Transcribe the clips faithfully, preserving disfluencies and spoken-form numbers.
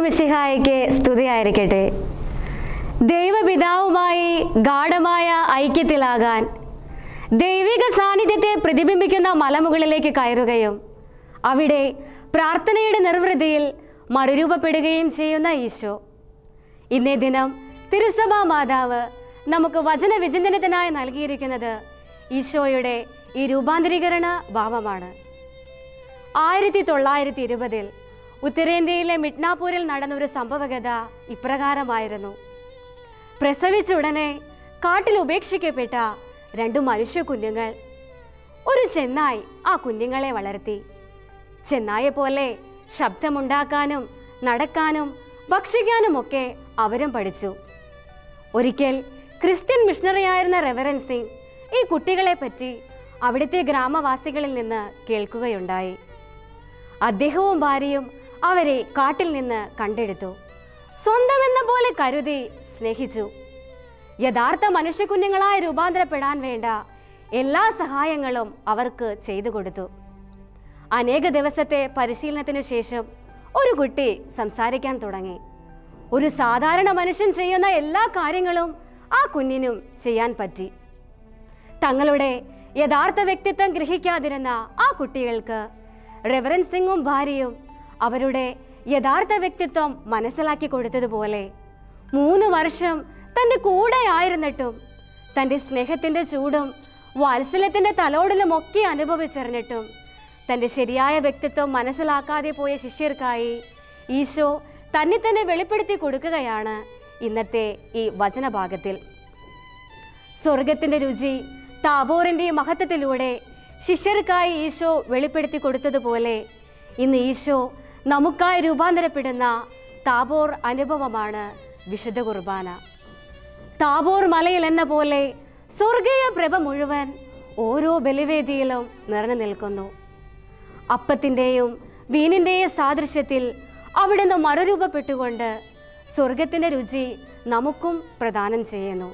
മിശിഹായിക്ക് സ്തുതിയായിരിക്കട്ടെ. ദൈവപിതാവുമായി ഗാഢമായ ഐക്യത്തിലാകാൻ ദൈവിക സാന്നിധ്യത്തെ പ്രതിബിംബിക്കുന്ന മലമുകളിലേക്ക് കയറുകയും അവിടെ പ്രാർത്ഥനയുടെ നിർവൃതിയിൽ മറുരൂപപ്പെടുകയും ചെയ്യുന്ന ഈശോ ഇന്നേ ദിനം തിരുസഭാ മാതാവ് നമുക്ക് വചനവിചിന്തനത്തിനായി നൽകിയിരിക്കുന്നത് ഈശോയുടെ ഈ രൂപാന്തരീകരണ ഭാവമാണ്. ആയിരത്തി തൊള്ളായിരത്തി ഇരുപതിൽ ഉത്തരേന്ത്യയിലെ മിഡ്നാപൂരിൽ നടന്നൊരു സംഭവകഥ ഇപ്രകാരമായിരുന്നു. പ്രസവിച്ച ഉടനെ കാട്ടിൽ ഉപേക്ഷിക്കപ്പെട്ട രണ്ടു മനുഷ്യ കുഞ്ഞുങ്ങൾ. ഒരു ചെന്നായ് ആ കുഞ്ഞുങ്ങളെ വളർത്തി. ചെന്നായെ പോലെ ശബ്ദമുണ്ടാക്കാനും നടക്കാനും ഭക്ഷിക്കാനുമൊക്കെ അവരും പഠിച്ചു. ഒരിക്കൽ ക്രിസ്ത്യൻ മിഷണറിയായിരുന്ന റെവറൻഡ് സിംഗ് ഈ കുട്ടികളെ പറ്റി അവിടുത്തെ ഗ്രാമവാസികളിൽ നിന്ന് കേൾക്കുകയുണ്ടായി. അദ്ദേഹവും ഭാര്യയും അവരെ കാട്ടിൽ നിന്ന് കണ്ടെടുത്തു. സ്വന്തമെന്ന പോലെ കരുതി സ്നേഹിച്ചു. യഥാർത്ഥ മനുഷ്യക്കുഞ്ഞുങ്ങളായി രൂപാന്തരപ്പെടാൻ വേണ്ട എല്ലാ സഹായങ്ങളും അവർക്ക് ചെയ്തു കൊടുത്തു. അനേക ദിവസത്തെ പരിശീലനത്തിനു ശേഷം ഒരു കുട്ടി സംസാരിക്കാൻ തുടങ്ങി. ഒരു സാധാരണ മനുഷ്യൻ ചെയ്യുന്ന എല്ലാ കാര്യങ്ങളും ആ കുഞ്ഞിനും ചെയ്യാൻ പറ്റി. തങ്ങളുടെ യഥാർത്ഥ വ്യക്തിത്വം ഗ്രഹിക്കാതിരുന്ന ആ കുട്ടികൾക്ക് റെവറൻഡ് സിംഗും ഭാര്യയും അവരുടെ യഥാർത്ഥ വ്യക്തിത്വം മനസ്സിലാക്കി കൊടുത്തതുപോലെ മൂന്ന് വർഷം തൻ്റെ കൂടെ ആയിരുന്നിട്ടും തൻ്റെ സ്നേഹത്തിൻ്റെ ചൂടും വാത്സല്യത്തിൻ്റെ തലോടലും ഒക്കെ അനുഭവിച്ചറിഞ്ഞിട്ടും തൻ്റെ ശരിയായ വ്യക്തിത്വം മനസ്സിലാക്കാതെ പോയ ശിഷ്യർക്കായി ഈശോ തന്നെ തന്നെ വെളിപ്പെടുത്തി കൊടുക്കുകയാണ് ഇന്നത്തെ ഈ വചനഭാഗത്തിൽ. സ്വർഗത്തിൻ്റെ രുചി താബോറിൻ്റെ മഹത്വത്തിലൂടെ ശിഷ്യർക്കായി ഈശോ വെളിപ്പെടുത്തി കൊടുത്തതുപോലെ ഇന്ന് ഈശോ നമുക്കായി രൂപാന്തരപ്പെടുന്ന താബോർ അനുഭവമാണ് വിശുദ്ധ കുർബാന. താബോർ മലയിൽ എന്ന പോലെ സ്വർഗീയ പ്രഭ മുഴുവൻ ഓരോ ബലിവേദിയിലും നിറഞ്ഞു നിൽക്കുന്നു. അപ്പത്തിൻ്റെയും വീനിൻ്റെയും സാദൃശ്യത്തിൽ അവിടുന്ന് മറുരൂപപ്പെട്ടുകൊണ്ട് സ്വർഗത്തിൻ്റെ രുചി നമുക്കും പ്രദാനം ചെയ്യുന്നു.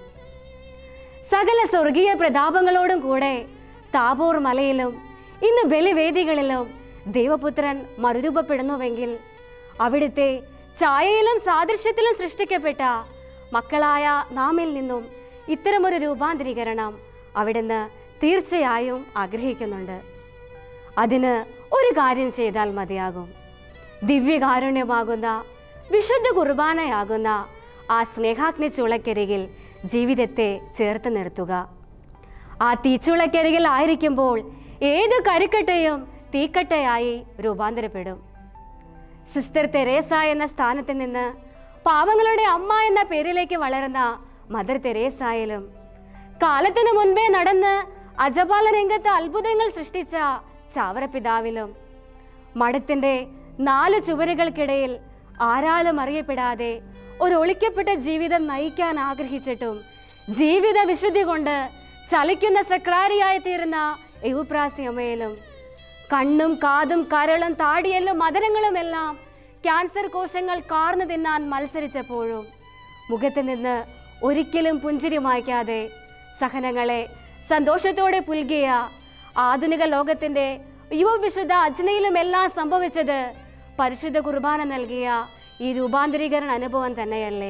സകല സ്വർഗീയ പ്രതാപങ്ങളോടും കൂടെ താബോർ മലയിലും ഇന്ന് ബലിവേദികളിലും ദൈവപുത്രൻ മറുരൂപപ്പെടുന്നുവെങ്കിൽ അവിടുത്തെ ഛായയിലും സാദൃശ്യത്തിലും സൃഷ്ടിക്കപ്പെട്ട മക്കളായ നാമിൽ നിന്നും ഇത്തരമൊരു രൂപാന്തരീകരണം അവിടുന്ന് തീർച്ചയായും ആഗ്രഹിക്കുന്നുണ്ട്. അതിന് ഒരു കാര്യം ചെയ്താൽ മതിയാകും. ദിവ്യകാരുണ്യമാകുന്ന വിശുദ്ധ കുർബാനയാകുന്ന ആ സ്നേഹാഗ്നി ചുളക്കരികിൽ ജീവിതത്തെ ചേർത്ത് നിർത്തുക. ആ തീച്ചുളക്കരികിൽ ആയിരിക്കുമ്പോൾ ഏത് കരിക്കട്ടയും തീക്കട്ടയായി രൂപാന്തരപ്പെടും. സിസ്റ്റർ തെരേസ എന്ന സ്ഥാനത്ത് നിന്ന് പാവങ്ങളുടെ അമ്മ എന്ന പേരിലേക്ക് വളർന്ന മദർ തെരേസായാലും കാലത്തിനു മുൻപേ നടന്ന് അജപാല രംഗത്ത് അത്ഭുതങ്ങൾ സൃഷ്ടിച്ച ചാവറപിതാവിലും മഠത്തിൻ്റെ നാല് ചുവരുകൾക്കിടയിൽ ആരാലും അറിയപ്പെടാതെ ഒരു ഒളിക്കപ്പെട്ട ജീവിതം നയിക്കാൻ ആഗ്രഹിച്ചിട്ടും ജീവിത വിശുദ്ധി കൊണ്ട് ചലിക്കുന്ന സക്രാരിയായി തീർന്ന എവുപ്രാസ്യമ്മയിലും കണ്ണും കാതും കരളും താടിയെല്ലും മധുരങ്ങളുമെല്ലാം ക്യാൻസർ കോശങ്ങൾ കാർന്നു തിന്നാൻ മത്സരിച്ചപ്പോഴും മുഖത്ത് നിന്ന് ഒരിക്കലും പുഞ്ചിരി മായ്ക്കാതെ സഹനങ്ങളെ സന്തോഷത്തോടെ പുൽകിയ ആധുനിക ലോകത്തിൻ്റെ യുവവിശുദ്ധ അജ്ഞയിലുമെല്ലാം സംഭവിച്ചത് പരിശുദ്ധ കുർബാന നൽകിയ ഈ രൂപാന്തരീകരണ അനുഭവം തന്നെയല്ലേ?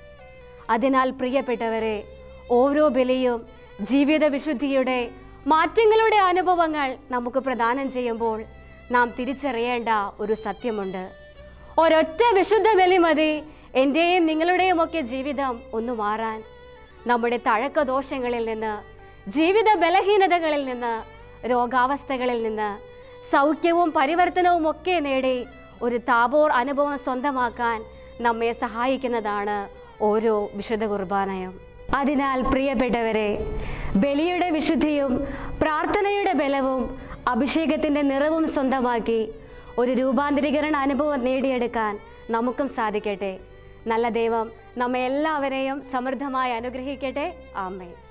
അതിനാൽ പ്രിയപ്പെട്ടവരെ, ഓരോ ബലിയും ജീവിത വിശുദ്ധിയുടെ മാറ്റങ്ങളുടെ അനുഭവങ്ങൾ നമുക്ക് പ്രദാനം ചെയ്യുമ്പോൾ നാം തിരിച്ചറിയേണ്ട ഒരു സത്യമുണ്ട്. ഒരൊറ്റ വിശുദ്ധ ബലി മതി എൻ്റെയും നിങ്ങളുടെയും ഒക്കെ ജീവിതം ഒന്ന് മാറാൻ. നമ്മുടെ തഴക്കദോഷങ്ങളിൽ നിന്ന്, ജീവിത ബലഹീനതകളിൽ നിന്ന്, രോഗാവസ്ഥകളിൽ നിന്ന് സൗഖ്യവും പരിവർത്തനവും ഒക്കെ നേടി ഒരു താബോർ അനുഭവം സ്വന്തമാക്കാൻ നമ്മെ സഹായിക്കുന്നതാണ് ഓരോ വിശുദ്ധ കുർബാനയും. അതിനാൽ പ്രിയപ്പെട്ടവരെ, ബലിയുടെ വിശുദ്ധിയും പ്രാർത്ഥനയുടെ ബലവും അഭിഷേകത്തിൻ്റെ നിറവും സ്വന്തമാക്കി ഒരു രൂപാന്തരീകരണ അനുഭവം നേടിയെടുക്കാൻ നമുക്കും സാധിക്കട്ടെ. നല്ല ദൈവം നമ്മെ എല്ലാവരെയും സമൃദ്ധമായി അനുഗ്രഹിക്കട്ടെ. ആമേൻ.